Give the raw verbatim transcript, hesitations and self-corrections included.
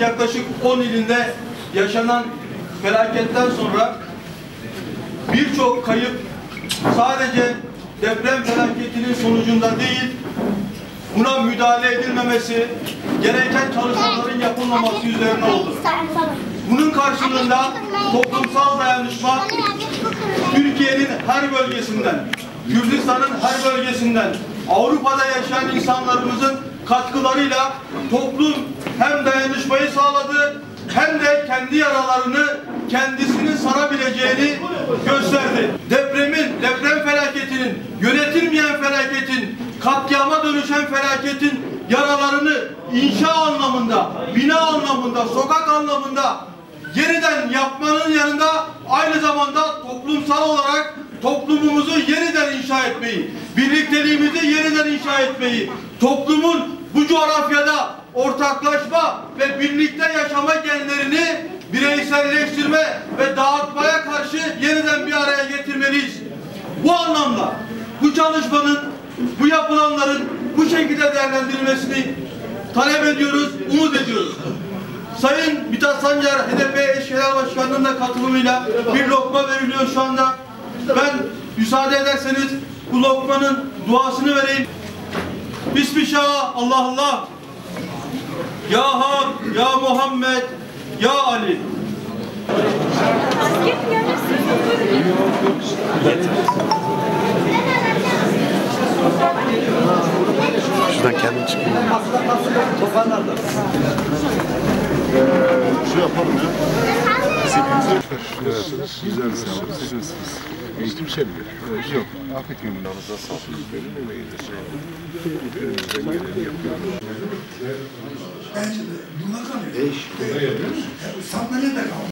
yaklaşık on ilinde yaşanan felaketten sonra birçok kayıp sadece deprem felaketinin sonucunda değil, buna müdahale edilmemesi, gereken çalışmaların yapılmaması üzerine oldu. Bunun karşılığında toplumsal dayanışma Türkiye'nin her bölgesinden, Kürdistan'ın her bölgesinden, Avrupa'da yaşayan insanlarımızın katkılarıyla toplum hem dayanışmayı sağladı hem de kendi yaralarını kendisinin sarabileceğini gösterdi. Depremin, deprem felaketinin, yönetilmeyen felaketin, katliama dönüşen felaketin yaralarını inşa anlamında, bina anlamında, sokak anlamında yeniden yapmanın yanında aynı zamanda toplumsal olarak toplumumuzu yeniden inşa etmeyi, birlikteliğimizi yeniden inşa etmeyi, toplumun bu coğrafyada ortaklaşma ve birlikte yaşama genlerini bireyselleştirme ve dağıtmaya karşı yeniden bir araya getirmeliyiz. Bu anlamda bu çalışmanın, bu yapılanların bu şekilde değerlendirilmesini talep ediyoruz, umut ediyoruz. Sayın Mithat Sancar, H D P eş genel başkanlığının da katılımıyla bir lokma veriliyor şu anda. Ben müsaade ederseniz bu lokmanın duasını vereyim. Bismillah, Allah Allah. Ya Hak, Ya Muhammed, Ya Ali. Şuradan kendim çıkayım. Ee, şey yapalım ya. Biz hepimize güzel eğitim şey bilir. Yok. Afet gününüzde sağlık verin ve iyileştirelim. Elimizden geleni yapıyoruz. Bence de bunlar kalıyor. Sandalye de kalmıyor.